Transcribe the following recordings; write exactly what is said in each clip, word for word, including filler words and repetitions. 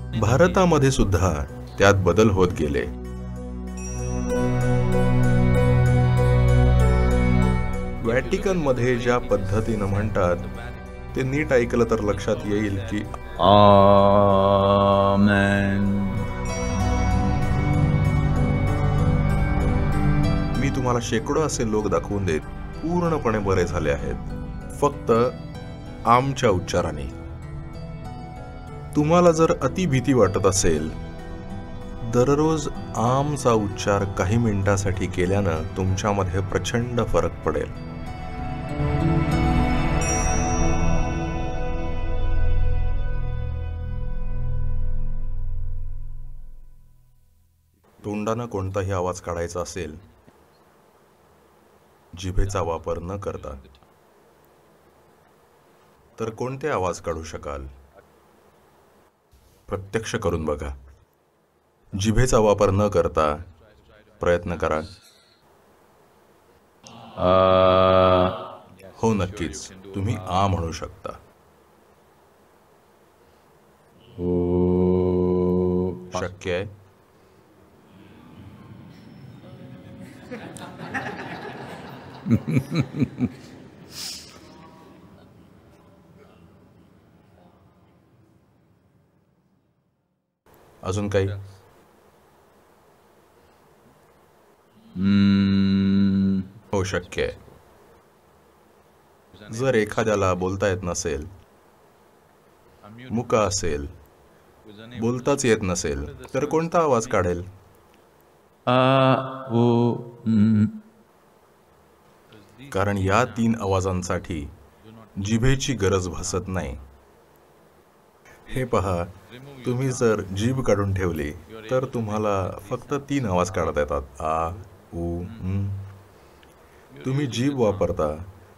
भारतामध्ये सुद्धा त्यात बदल होत गेले. व्हॅटिकन मध्ये ज्या पद्धतीनं म्हणतात ते नीट ऐकलं तर लक्षात येईल की आमेन. मी तुम्हाला शेकडो असे लोक दाखवून देत पूर्णपणे बरे झाले आहेत, फक्त आमच्या उच्चाराने. तुम्हाला जर अति भीती वाटत असेल, दररोज आमचा उच्चार काही मिनिटासाठी केल्यानं तुमच्यामध्ये प्रचंड फरक पडेल. तोंडानं कोणताही आवाज काढायचा असेल, जिभेचा वापर न करता, तर कोणते आवाज काढू शकाल? प्रत्यक्ष करून बघा. जिभेचा वापर न करता प्रयत्न करा. हो, नक्कीच तुम्ही आ म्हणू शकता. शक्य आहे. अजून काही? हो, शक्य आहे. जर एखाद्याला बोलता येत नसेल, मुका असेल, बोलताच येत नसेल, तर कोणता आवाज काढेल? कारण या तीन आवाजांसाठी जिभेची गरज भासत नाही. हे पहा, तुम्ही जर जीभ काढून ठेवली तर तुम्हाला फक्त तीन आवाज काढता येतात, आ, उ, म. तुम्ही जीभ वापरता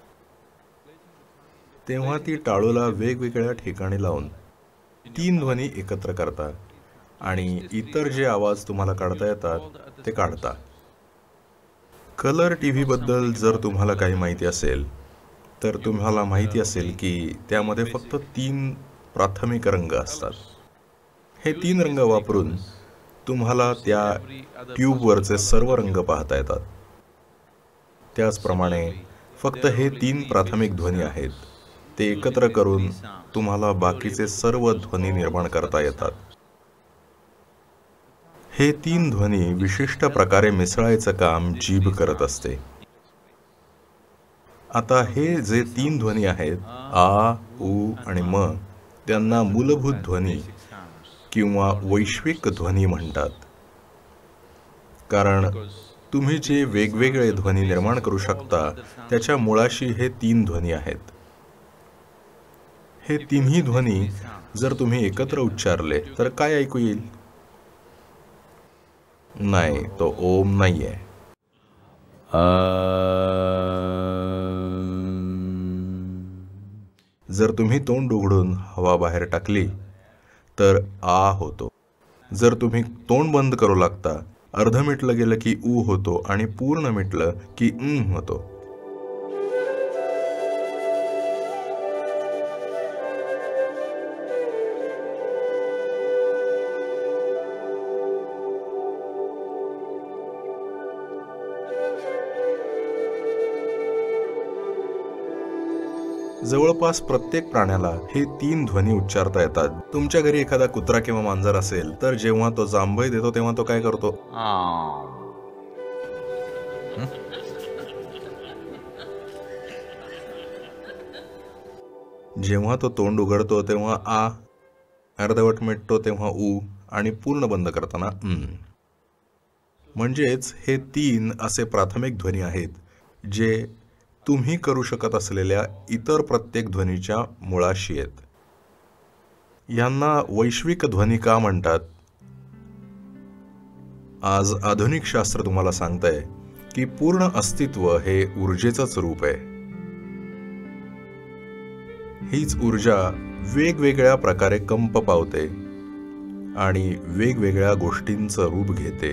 तेव्हा ती टाळूला वेगवेगळ्या ठिकाणी लावून तीन ध्वनी एकत्र करता आणि इतर जे आवाज तुम्हाला काढता येतात ते काढता. कलर टीव्ही बद्दल जर तुम्हाला काही माहिती असेल तर तुम्हाला माहिती असेल की त्यामध्ये फक्त तीन प्राथमिक रंग असतात. हे तीन रंग वापरून तुम्हाला त्या ट्यूबवरचे सर्व रंग पाहता येतात. त्याचप्रमाणे फक्त हे तीन प्राथमिक ध्वनी आहेत, ते एकत्र करून तुम्हाला बाकीचे सर्व ध्वनी निर्माण करता येतात. हे तीन ध्वनी विशिष्ट प्रकारे मिसळायचं काम जीभ करत असते. आता हे जे तीन ध्वनी आहेत, आ, उ आणि म, त्यांना मूलभूत ध्वनी किंवा वैश्विक ध्वनी म्हणतात. कारण तुम्ही जे वेगवेगळे ध्वनी निर्माण करू शकता त्याच्या मुळाशी हे तीन ध्वनी आहेत. हे तिन्ही ध्वनी जर तुम्ही एकत्र उच्चारले तर काय ऐकू येईल? नाही, तो ओम नाहीये. जर तुम्ही तोंड उघडून हवा बाहेर टाकली तर आ होतो. जर तुम्ही तोंड बंद करू लागता, अर्ध मिटलं गेलं की उ होतो आणि पूर्ण मिटलं की उम होतो. जवळपास प्रत्येक प्राण्याला हे तीन ध्वनी उच्चारता येतात. तुमच्या घरी एखादा कुत्रा किंवा मांजर असेल तर जेव्हा तो जांभई देतो तेव्हा तो काय करतो? जेव्हा तो तोंड उघडतो तेव्हा आ, अर्धवट मिटतो तेव्हा उ आणि पूर्ण बंद करताना उम. म्हणजेच हे तीन असे प्राथमिक ध्वनी आहेत जे तुम्ही करू शकत असलेल्या इतर प्रत्येक ध्वनीच्या मुळाशी आहेत. यांना वैश्विक ध्वनी का म्हणतात? आज आधुनिक शास्त्र तुम्हाला सांगतंय की पूर्ण अस्तित्व हे ऊर्जेचंच रूप आहे. हीच ऊर्जा वेगवेगळ्या प्रकारे कंप पावते आणि वेगवेगळ्या गोष्टींचं रूप घेते.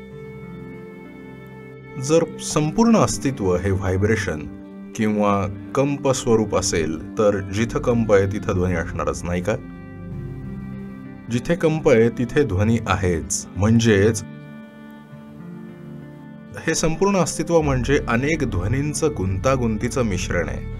जर संपूर्ण अस्तित्व हे व्हायब्रेशन किंवा कंप स्वरूप असेल तर जिथं कंप आहे तिथं ध्वनी असणारच, नाही का? जिथे कंप आहे तिथे ध्वनी आहेच. म्हणजेच हे संपूर्ण अस्तित्व म्हणजे अनेक ध्वनींचं गुंतागुंतीचं मिश्रण आहे.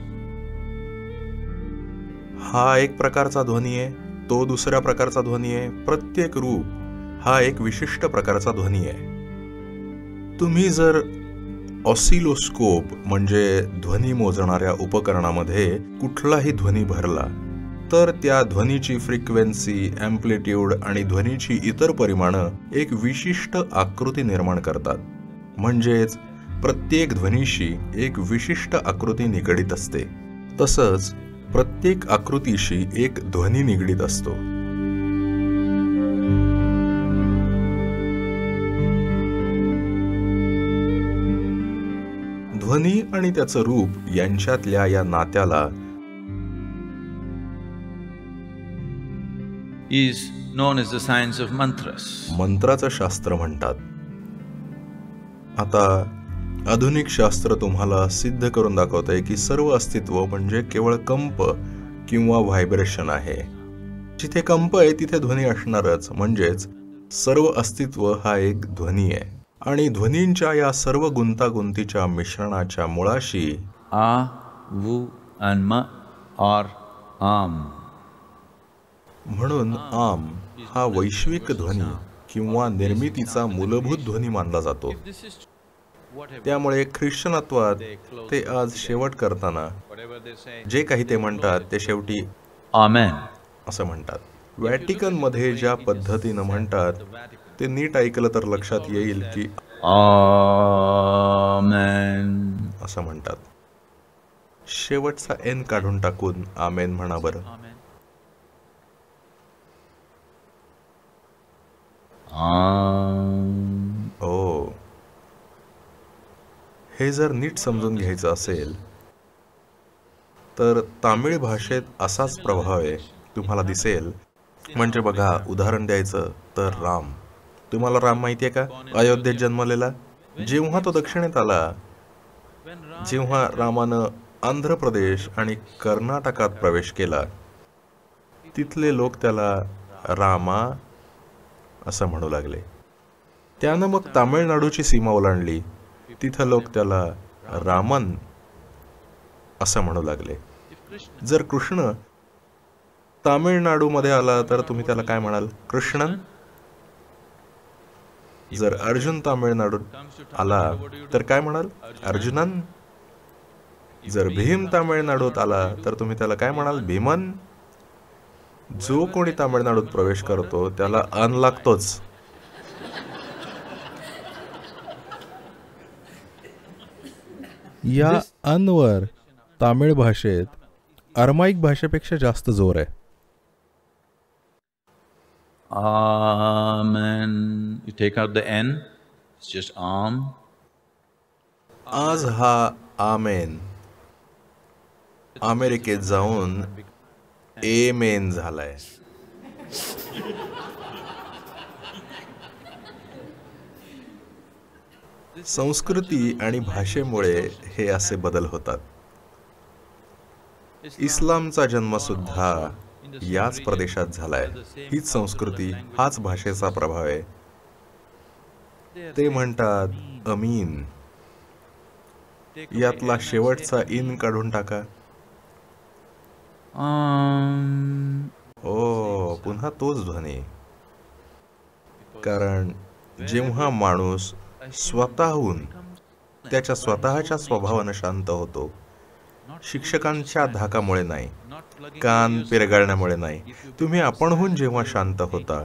हा एक प्रकारचा ध्वनी आहे, तो दुसऱ्या प्रकारचा ध्वनी आहे. प्रत्येक रूप हा एक विशिष्ट प्रकारचा ध्वनी आहे. तुम्ही जर ऑसिलोस्कोप म्हणजे ध्वनी मोजणाऱ्या उपकरणामध्ये कुठलाही ध्वनी भरला तर त्या ध्वनीची फ्रिक्वेन्सी, अँप्लिट्यूड आणि ध्वनीची इतर परिमाणं एक विशिष्ट आकृती निर्माण करतात. म्हणजेच प्रत्येक ध्वनीशी एक विशिष्ट आकृती निगडीत असते. तसंच प्रत्येक आकृतीशी एक ध्वनी निगडीत असतो. ध्वनी आणि त्याचं रूप यांच्यातल्या या नात्याला is known as the science of mantras. मंत्राचं शास्त्र म्हणतात. आता आधुनिक शास्त्र तुम्हाला सिद्ध करून दाखवतंय की सर्व अस्तित्व म्हणजे केवळ कंप किंवा व्हायब्रेशन आहे. जिथे कंप आहे तिथे ध्वनी असणारच. म्हणजेच सर्व अस्तित्व हा एक ध्वनी आहे. आणि ध्वनींच्या या सर्व गुंतागुंतीच्या मिश्रणाच्या मुळाशी A, Vu and Ma are Am. म्हणून आम हा वैश्विक ध्वनी किंवा निर्मितीचा मूलभूत ध्वनी मानला जातो. त्यामुळे ख्रिश्चनत्वात ते आज शेवट करताना जे काही ते म्हणतात ते शेवटी Amen असं म्हणतात. व्हॅटिकन मध्ये ज्या पद्धतीनं म्हणतात ते नीट ऐकलं तर लक्षात येईल की Amen असं म्हणतात. शेवटचा एन काढून टाकून आमेन म्हणा बरं. Am. ओ, हे जर नीट समजून घ्यायचं असेल तर तामिळ भाषेत असाच प्रभाव आहे. तुम्हाला दिसेल. म्हणजे बघा, उदाहरण द्यायचं तर राम. तुम्हाला राम माहितीये का? अयोध्येत जन्मलेला. जेव्हा तो दक्षिणेत आला, जेव्हा रामानं आंध्र प्रदेश आणि कर्नाटकात प्रवेश केला, तिथले लोक त्याला रामा असं म्हणू लागले. त्यानं मग तामिळनाडूची सीमा ओलांडली. तिथं लोक त्याला रामन असं म्हणू लागले. जर कृष्ण तामिळनाडूमध्ये आला तर तुम्ही त्याला काय म्हणाल? कृष्णन. जर अर्जुन तामिळनाडूत आला तर काय म्हणाल? अर्जुनन. जर भीम तामिळनाडूत आला तर तुम्ही त्याला काय म्हणाल? भीमन. जो कोणी तामिळनाडूत प्रवेश करतो त्याला अन लागतोच. या अनवर तामिळ भाषेत अरमाईक भाषेपेक्षा जास्त जोर आहे. Amen. You take out the N. It's just Am. आज हा आमेन अमेरिकेत जाऊन एमेन झालाय. संस्कृती आणि भाषेमुळे हे असे बदल होतात. इस्लामचा जन्म सुद्धा याच प्रदेशात झालाय. हीच संस्कृती, हाच भाषेचा प्रभाव आहे. ते म्हणतात अमीन. यातला शेवटचा इन काढून टाका. Um. ओ, पुन्हा तोच ध्वनी. कारण जेव्हा माणूस स्वतःहून त्याच्या स्वतःच्या स्वभावानं शांत होतो, शिक्षकांच्या धाकामुळे नाही, कान पिरगाळण्यामुळे नाही, तुम्ही आपणहून जेव्हा शांत होता,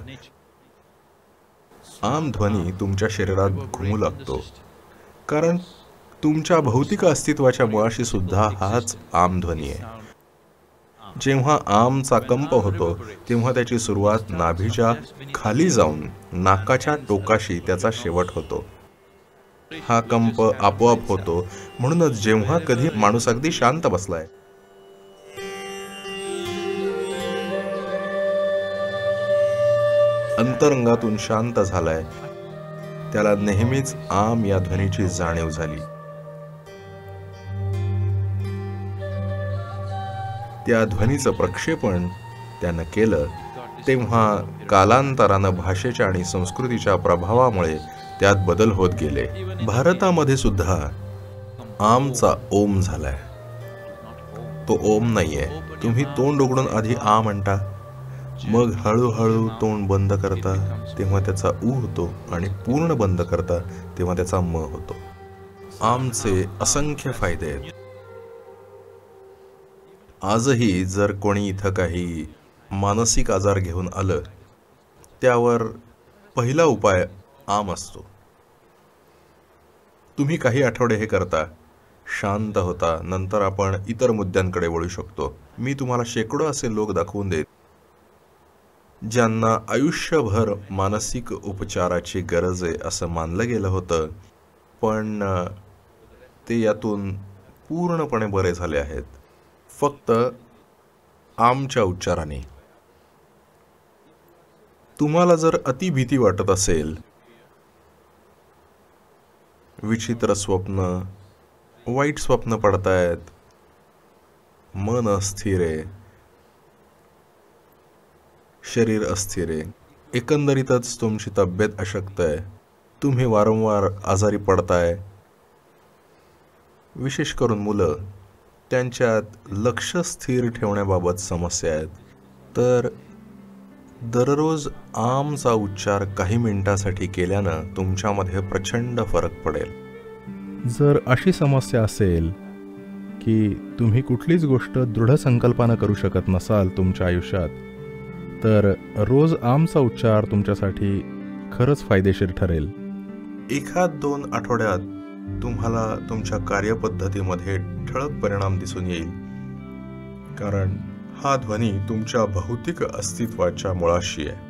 आम ध्वनी तुमच्या शरीरात घुमू लागतो. कारण तुमच्या भौतिक अस्तित्वाच्या मुळाशी सुद्धा हाच आम ध्वनी आहे. जेव्हा आमचा कंप होतो तेव्हा त्याची सुरुवात नाभीच्या खाली जाऊन नाकाच्या टोकाशी त्याचा शेवट होतो. हा कंप आपोआप होतो. म्हणूनच जेव्हा कधी माणूस अगदी शांत बसलाय, अंतरंगातून शांत झालाय, त्याला नेहमीच आम या ध्वनीची जाणीव झाली. त्या ध्वनीचं प्रक्षेपण त्यानं केलं तेव्हा कालांतरानं भाषेच्या आणि संस्कृतीच्या प्रभावामुळे त्यात बदल होत गेले. भारतामध्ये सुद्धा आमचा ओम झालाय. तो ओम नाहीये. तुम्ही तोंड उघडून आधी आ म्हणता, मग हळूहळू तोंड बंद करता तेव्हा त्याचा उ होतो आणि पूर्ण बंद करता तेव्हा त्याचा म होतो. आमचे असंख्य फायदे आहेत. आजही जर कोणी इथं काही मानसिक आजार घेऊन आलं, त्यावर पहिला उपाय आम असतो. तुम्ही काही आठवडे हे करता, शांत होता, नंतर आपण इतर मुद्द्यांकडे वळू शकतो. मी तुम्हाला शेकडो असे लोक दाखवून देत ज्यांना आयुष्यभर मानसिक उपचाराची गरज आहे असं मानलं गेलं होतं, पण ते यातून पूर्णपणे बरे झाले आहेत, फक्त आमच्या उच्चाराने. तुम्हाला जर अति भीती वाटत असेल, विचित्र स्वप्न, वाईट स्वप्न पडतायत, मन अस्थिर आहे, शरीर अस्थिर आहे, एकंदरीतच तुमची तब्येत अशक्त आहे, तुम्ही वारंवार आजारी पडताय, विशेष करून मुलं, त्यांच्यात लक्ष स्थिर ठेवण्याबाबत समस्या आहेत, तर दररोज आमचा उच्चार काही मिनिटासाठी केल्यानं तुमच्यामध्ये प्रचंड फरक पडेल. जर अशी समस्या असेल की तुम्ही कुठलीच गोष्ट दृढ संकल्पानं करू शकत नसाल तुमच्या आयुष्यात, तर रोज आमचा उच्चार तुमच्यासाठी खरंच फायदेशीर ठरेल. एखाद दोन आठवड्यात तुम्हाला तुमच्या कार्यपद्धतीमध्ये ठळक परिणाम दिसून येईल, कारण हा ध्वनी तुमच्या भौतिक अस्तित्वाच्या मुळाशी आहे.